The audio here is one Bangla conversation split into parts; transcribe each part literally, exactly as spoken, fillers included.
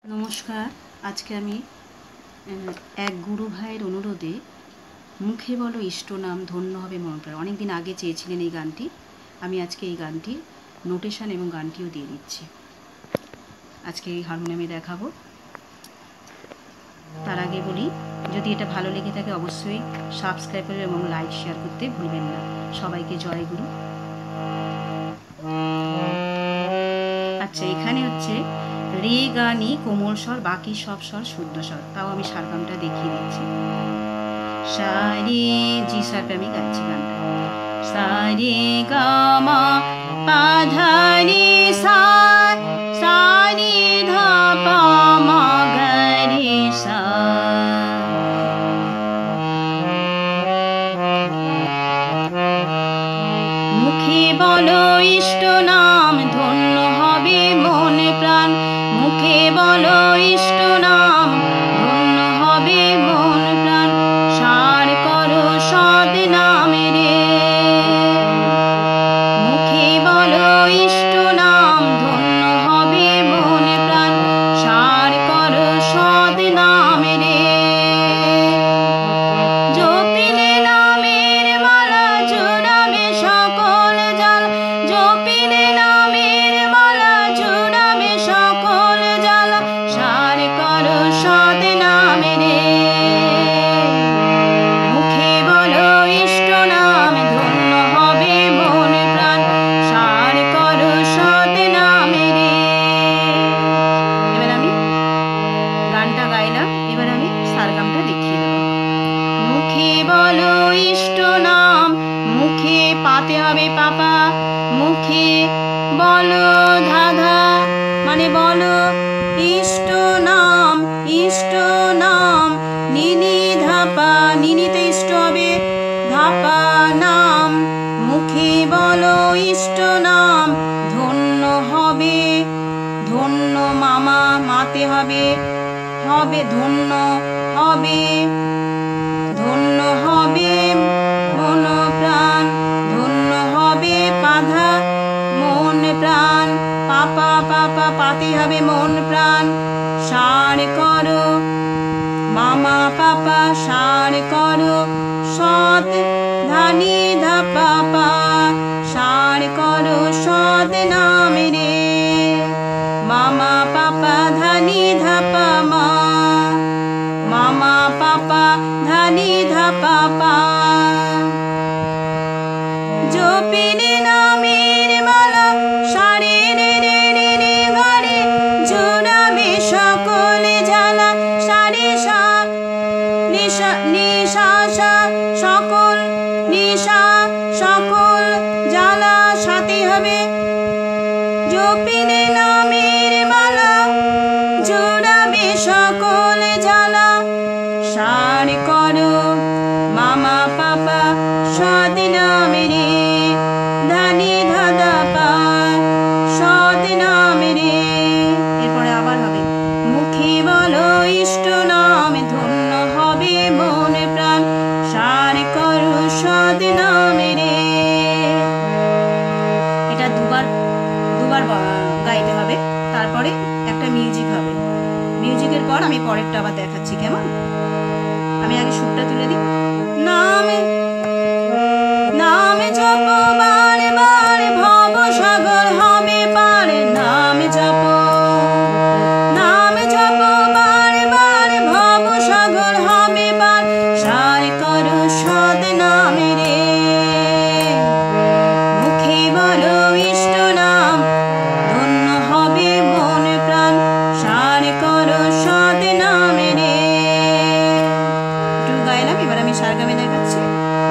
नमस्कार। आज के आमी एक गुरु भाइয়ের অনুরোধে মুখে বলো ইষ্ট নাম ধন্য হবে মন প্রাণ অনেক দিন আগে চেয়েছিলেন এই গানটি। আমি আজকে এই গানটি নোটেশন এবং গানটিও দিয়ে দিচ্ছি। আজকে এই হারমোনিয়ামে দেখাবো। তার আগে বলি, যদি এটা ভালো লেগে থাকে অবশ্যই সাবস্ক্রাইব করবেন এবং লাইক শেয়ার করতে ভুলবেন না। সবাইকে জয় গুরু। আচ্ছা, এখানে হচ্ছে রে গা নি কোমল স্বর, বাকি সব স্বর শুদ্ধ স্বর। তাও আমি সারগামটা দেখিয়ে দিচ্ছি। সা রে জি সারটা আমি গাচ্ছি গানটা। সা রে গা মা পা ধা নি সা, সা নি ধা পা মা গা রে সা। মুখে বলো ইষ্ট নাম ধন্য হবে মন প্রাণ, মুখে বলো ইষ্ট নাম ধন্য হবে মন প্রাণ, সার করো সদ নামে রে। মুখে বলো ইষ্ট নাম ধন্য হবে মন প্রাণ, সার করো সদ নামে রে। জপিলে নামের মালা জুড়াবে সকল জাল, জপিলে নামের মালা জুড়াবে সকল জাল, সার করো সদ নামে রে। মুখে বলো ইষ্ট নাম ধন্য হবে মন প্রাণ, সার করো সদ নামে রে। এবার আমি গানটা গাইলাম, এবার আমি সারগামটা দেখিয়ে দেবো। মুখে বলো ইষ্ট নাম, মুখে পাতে হবে পাপা, মুখে বলো ধাধা মানে বলো ইষ্ট নাম, ইষ্ট নাম নিনি ধাপা, নিনিতে ইষ্ট হবে ধাপা নাম। মুখে বলো ইষ্ট নাম ধন্য হবে, ধন্য মামা মাতে হবে, হবে ধন্য হবে, ধন্য হবে মন প্রাণ, ধন্য হবে পাধা মন প্রাণ, পাপা পাপা পাতে হবে মন প্রাণ, সার করো মামা পাপা সার করো সৎ ধানি ধা পাপা, সার করো সৎ নাম রে। মামা পাপা ধানি ধা পা মা, মামা পাপা ধানি ধা পাপা। জপিলে নামের মালা সারে রে রে রে রে ঘরে জোড়াবে সকল জ্বালা, সারে সা নিশা নিশা সা সকল নিশা সকল জ্বালা সাথে হবে। জপিলে নামের মালা জোড়াবে সকল জ্বালা, সার করো মামা পাপা সদ নামে রে। ধানি ধাদা পা সদ নামে রে। এরপরে আবার হবে মুখে বলো ইষ্ট নাম ধন্য হবে মন প্রাণ, সার করো সদ নামে রে। এটা দুবার দুবার গাইতে হবে, তারপরে একটা মিউজিক হবে। মিউজিকের পর আমি পরেরটা আবার দেখাচ্ছি কেমন। আমি আগে সুরটা তুলে দিই। নাম নাম জপ বারে বারে ভব সাগর হবে পার, নাম জপ নাম জপ বারে বারে ভব সাগর হবে পার, সার করো সদ নামে রে। মুখে বলো ইষ্ট নাম ধন্য হবে মন প্রাণ, সার করো সদ নামে রে। একটু গাইলাম, এবার আমি সারগামে দেখাচ্ছি।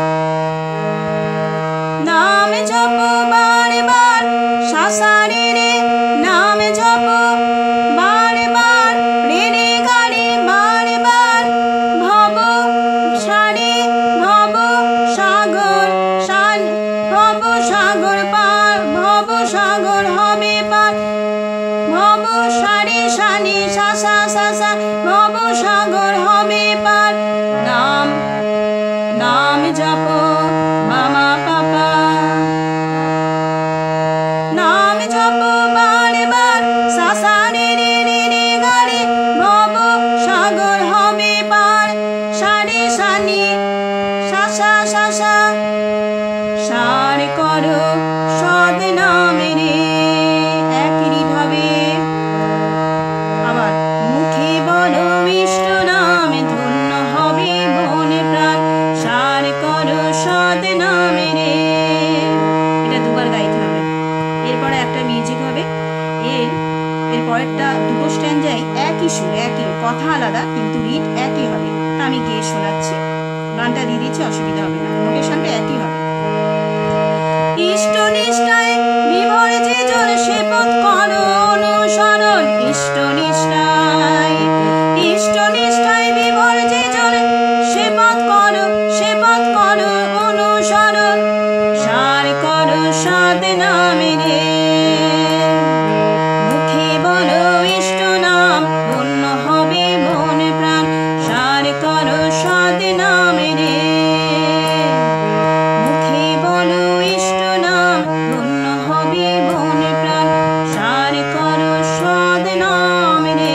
নাম জপ বারে বার সা সা রে রে, নাম জপ বারে বার রে রে গা রে বারে বার, ভব সারে ভব সাগর সান ভব সাগর পার, ভব সাগর হবে পার, ভব সারে সানি সা সা সা সা ভব সাগর হবে পার। নাম নাম জপ মামা পাপা, নাম সানি শাসা শাসা সার করো সদ নামে রে একই ভাবে। আবার মুখে বলো ইষ্ট নামে ধন্য হবে মন প্রাণ সার করো সদ নামে রে। এটা দুবার গাইতে হবে। এরপরে একটা মিউজিক হবে। এর এরপরেরটা দুটো স্ট্যান্ডাই একই সুর, একই কথা আলাদা কিন্তু রিড একই হবে। তা আমি গিয়ে শোনাচ্ছি, গানটা দিয়ে দিচ্ছি, অসুবিধা হবে না, নোটেশনটা একই হবে। ইষ্ট নিষ্ঠায় বিভোর যে জন সে পথ করো অনুসরণ ইষ্ট নিষ্ঠায় ইষ্ট নিষ্ঠায় বিভোর যে জন সে পথ করো সে পথ করো অনুসরণ সার করো সদ নামে রে। মুখে বলো ইষ্ট নাম ধন্য হবে মন প্রাণ সার করো সদ নামে রে। মুখে বলো ইষ্ট নাম ধন্য হবে মন প্রাণ সার করো সদ নামে রে।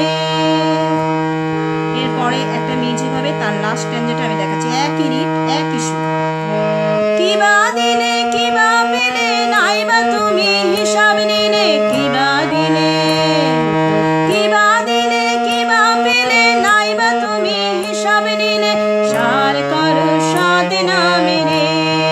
এরপরে একটা মিউজিক হবে, তার লাস্ট স্ট্যান্ডাটা আমি দেখাচ্ছি, একই রিড একই সুর। কিবা দিলে কিবা পেলে নাইবা তুমি হিসাব নিলে কিবা দিলে কিবা দিলে কিবা পেলে নাইবা তুমি হিসাব নিলে সার করো সদ নামে রে।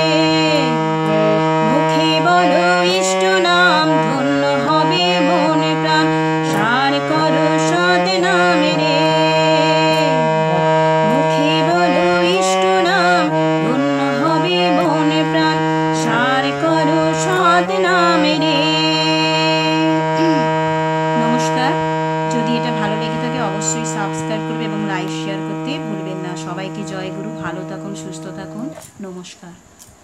মুখে বলো ইষ্ট নাম ধন্য হবে মন প্রাণ সার করো সদ নামে রে। মুখে বলো ইষ্ট নাম ধন্য হবে মন প্রাণ সার করো সদ নামে রে। নমস্কার। যদি এটা ভালো লেগে থাকে অবশ্যই সাবস্ক্রাইব করবে এবং লাইক শেয়ার করতে ভুলবেন না। সবাইকে জয় গুরু, ভালো থাকুন, সুস্থ থাকুন, নমস্কার।